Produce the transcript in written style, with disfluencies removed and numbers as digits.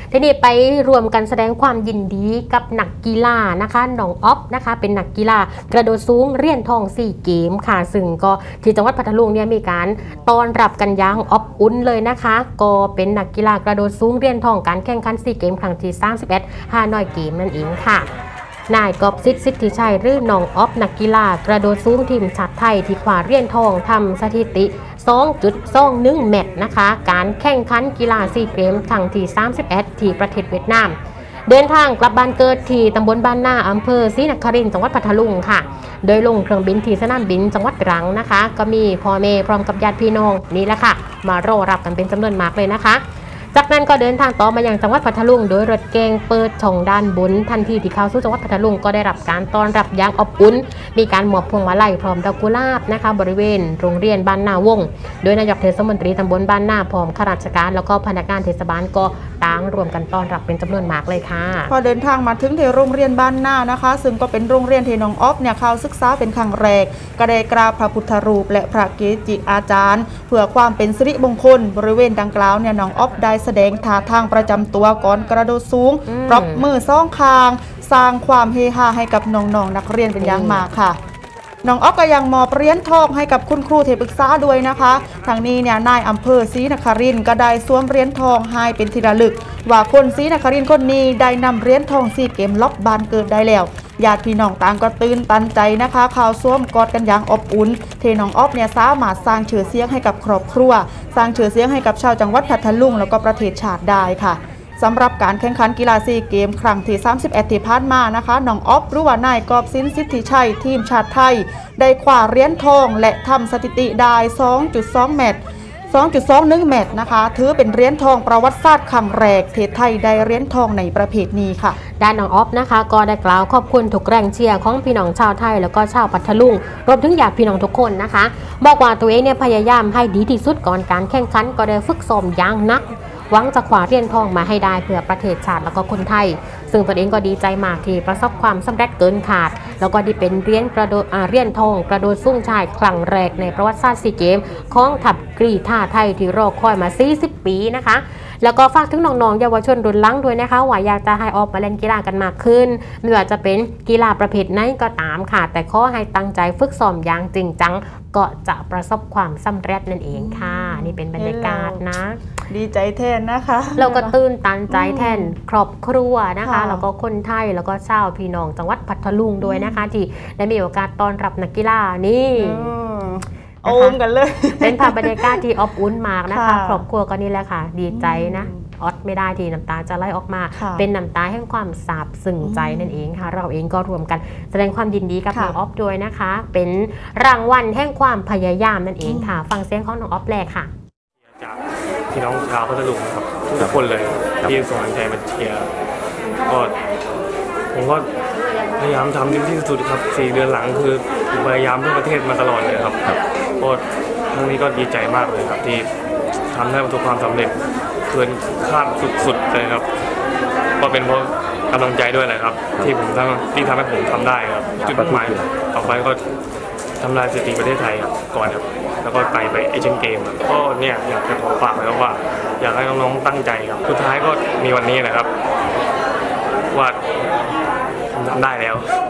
ทีนี้ไปรวมกันแสดงความยินดีกับนักกีฬานะคะน้องอ๊อฟนะคะเป็นนักกีฬากระโดดสูงเหรียญทอง4เกมค่ะซึ่งก็ที่จังหวัดพัทลุงเนี่ยมีการต้อนรับกันอย่างอบอุ่นเลยนะคะก็เป็นนักกีฬากระโดดสูงเหรียญทองการแข่งขัน4เกมครั้งที่31ฮานอยเกมนั่นเองค่ะนายกอบสิทธิชัยหรือน้องอ๊อฟนักกีฬากระโดดสูงทีมชาติไทยที่คว้าเหรียญทองทำสถิติ 2.21 เมตรนะคะการแข่งขันกีฬา4เกมครั้งที่31ที่ประเทศเวียดนามเดินทางกลับบ้านเกิดที่ตำบลบ้านนาอำเภอศรีนครินทร์จังหวัดพัทลุงค่ะโดยลงเครื่องบินที่สนามบินจังหวัดตรังนะคะก็มีพ่อแม่พร้อมกับญาติพี่น้องนี่แหละค่ะมารอรับกันเป็นจำนวนมากเลยนะคะจากนั้นก็เดินทางต่อมายังจังหวัดพัทลุงโดยรถเก๋งเปิดช่องด้านบนทันทีที่เข้าสู่จังหวัดพัทลุงก็ได้รับการต้อนรับอย่างอบอุ่นมีการมอบพวงมาลัยพร้อมดอกกุหลาบนะคะบริเวณโรงเรียนบ้านนาวงโดยนายกเทศมนตรีตำบลบ้านนาพร้อมข้าราชการแล้วก็พนักงานเทศบาลก็ต่างรวมกันต้อนรับเป็นจำนวนมากเลยค่ะพอเดินทางมาถึงที่โรงเรียนบ้านนานะคะซึ่งก็เป็นโรงเรียนที่น้องอ๊อฟเนี่ยเข้าศึกษาเป็นครั้งแรกก็ได้กราบพระพุทธรูปและพระเกจิอาจารย์เพื่อความเป็นสิริมงคลบริเวณดังกล่าวเนี่ยน้องอ๊อฟได้แสดงท่าทางประจำตัวก่อนกระโดดสูงปรบมือสองข้างสร้างความเฮฮาให้กับน้องๆนักเรียนเป็นอย่างมากค่ะน้องอ๊อฟก็ยังมอบเหรียญทองให้กับคุณครูที่ปรึกษาด้วยนะคะทางนี้เนี่ยนายอำเภอศรีนครินทร์ก็ได้สวมเหรียญทองให้เป็นที่ระลึกว่าคนศรีนครินทร์คนนี้ได้นำเหรียญทอง4เกมล็อกบานเกิดได้แล้วญาติพี่น้องต่างก็ตื่นตันใจนะคะข่าวสวมกอดกันอย่างอบอุ่นเทน้องอ๊อฟเนี่ยสามารถสร้างชื่อเสียงให้กับครอบครัวสร้างชื่อเสียงให้กับชาวจังหวัดพัทลุงแล้วก็ประเทศชาติได้ค่ะสำหรับการแข่งขันกีฬา4เกมครั้งที่31ที่ผ่านมานะคะน้องอ๊อฟหรือว่านายกอบสิทธิชัยทีมชาติไทยได้คว้าเหรียญทองและทำสถิติได้ 2.2 เมตร 2.21 เมตรนะคะถือเป็นเหรียญทองประวัติศาสตร์ครั้งแรกที่ไทยได้เหรียญทองในประเภทนี้ค่ะด้านน้องอ๊อฟนะคะก็ได้กล่าวขอบคุณทุกแรงเชียร์ของพี่น้องชาวไทยแล้วก็ชาวพัทลุงรวมถึงญาติพี่น้องทุกคนนะคะบอกว่าตัวเองเนี่ยพยายามให้ดีที่สุดก่อนการแข่งขันก็ได้ฝึกซ้อมอย่างหนักหวังจะคว้าเหรียญทองมาให้ได้เพื่อประเทศชาติแล้วก็คนไทยซึ่งตัวเองก็ดีใจมากที่ประสบความสำเร็จเกินขาดแล้วก็ได้เป็นเหรียญทองกระโดดสูงชายครั้งแรกในประวัติศาสตร์ซีเกมของทัพกรีฑาไทยที่รอคอยมา40 ปีนะคะแล้วก็ฝากถึงน้องๆเยาวชนรุ่นหลังด้วยนะคะว่าอยากจะให้ออกมาเล่นกีฬากันมากขึ้นไม่ว่าจะเป็นกีฬาประเภทไหนก็ตามค่ะแต่ขอให้ตั้งใจฝึกซ้อมอย่างจริงจังก็จะประสบความสำเร็จนั่นเองค่ะนี่เป็นบรรยากาศนะดีใจแทนนะคะเราก็ตื่นตันใจแทนครอบครัวนะคะแล้วก็คนไทยแล้วก็ชาวพี่น้องจังหวัดพัทลุงด้วยนะคะที่ได้มีโอกาสต้อนรับนักกีฬานี่โอมกันเลยเป็นภาพบรรยากาศที่อบอุ่นมากนะคะครอบครัวก็นี่แหละค่ะดีใจนะอดไม่ได้ที่น้ำตาจะไหลออกมาเป็นน้ำตาแห่งความซาบซึ้งใจนั่นเองค่ะเราเองก็รวมกันแสดงความยินดีกับน้องอ๊อฟด้วยนะคะเป็นรางวัลแห่งความพยายามนั่นเองค่ะฟังเสียงของน้องอ๊อฟแรกค่ะจากพี่น้องชาวพัทลุงครับทุกคนเลยที่ส่งกำลังใจมาเชียร์ก็ผมก็พยายามทำที่สุดครับ4 เดือนหลังคือพยายามเพื่อประเทศมาตลอดเลยครับก็ครั้งนี้ก็ดีใจมากเลยครับที่ทำได้ประสบความสำเร็จเกินคาดสุดๆเลยครับก็เป็นเพราะกำลังใจด้วยแหละครับที่ทำให้ผมทำได้ครับจุดมุ่งหมายต่อไปก็ทำลายสถิติประเทศไทยครับก่อนครับแล้วก็ไปเอเชียนเกมก็เนี่ยอยากจะขอฝากไว้ว่าอยากให้น้องๆตั้งใจครับสุดท้ายก็มีวันนี้นะครับว่าทำได้แล้ว